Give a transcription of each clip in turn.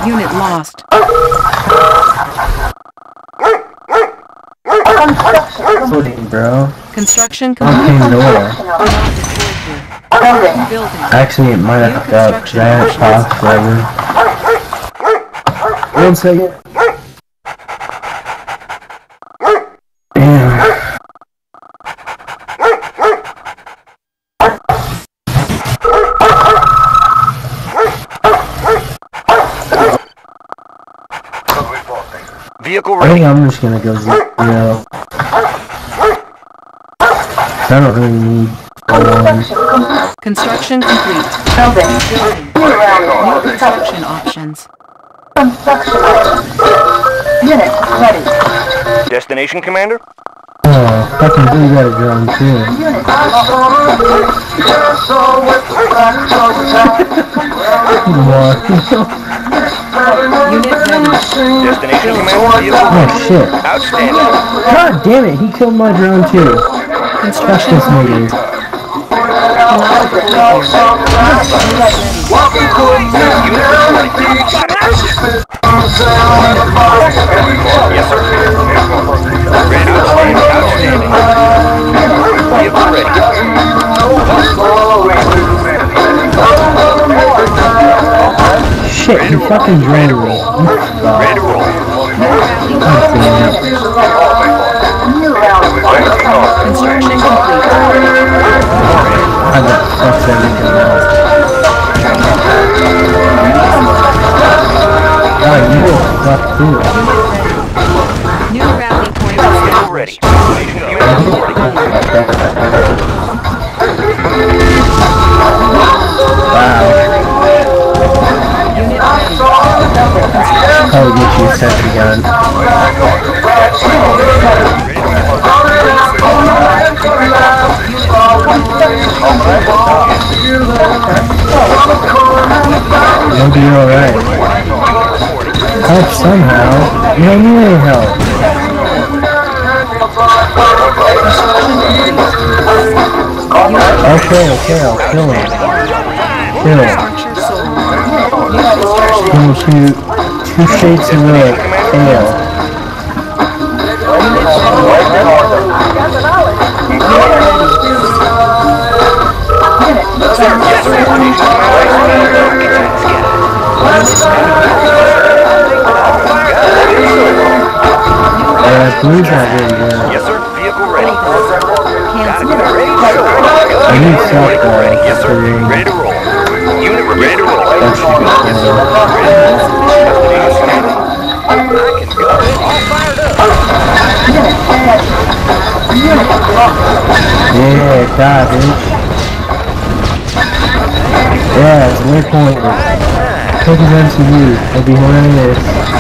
Unit lost. Footing, bro. Construction I'm complete. door. Building. Actually, it might have fucked up because I haven't talked forever. 1 second. Damn. Vehicle I ready. think I'm just gonna go zero. I don't really need one. Construction complete. Building. New construction options. Construction items. Unit ready. Destination, Commander? Oh, fucking blue got a drone too. Unit Unit ready. Destination, Commander? Vehicle Oh ready. shit. Outstanding. God damn it, he killed my drone too. Fuck Construction this nigga. complete. Yes, sir. Ready. Outstanding. Vehicle ready. Shit, he fucking drone me. Ready to roll. God damn it. Construction complete. I got fucked everything else. Oh, you get fucked too. New rally point Vehicle ready. Destination, unit reporting. Wow. Unit ready. Probably get you a sentry gun. Maybe you're alright. Help somehow. You don't need any help. Okay, I'll kill him. Kill him. Archer sold. Give me two shades of red. Ale. Blue's not very good. Yes, sir. Vehicle ready. Cancel. I need self Yes, sir. Ready to roll. Unit ready to roll. That should be fine. I can go. All fired up. Yeah, God, bitch. Yeah, it's waypoint. Take it down to you. It'll be hilarious.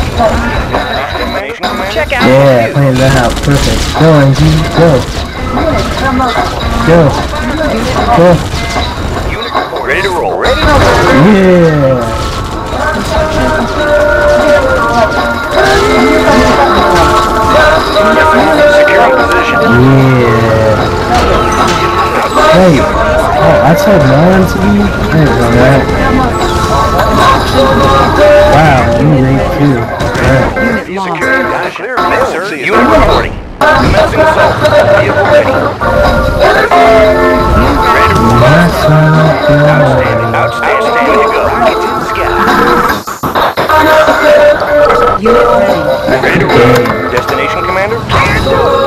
Check out. Yeah, playing that out. Perfect. Go, NG. Go. Go. Go. Unit report. Ready to roll. Ready to roll. Yeah. Securing position. Yeah. Wait. Oh, I told Nolan to be? I didn't know that. Wow, you raped too. Alright. Unit lost. Securing position. Yes, sir. Unit reporting. Commencing assault. Vehicle ready. Ready to roll. That's not good. Outstanding. Ready to go. Rocket to the sky. Unit ready. Ready to roll. Destination, Commander?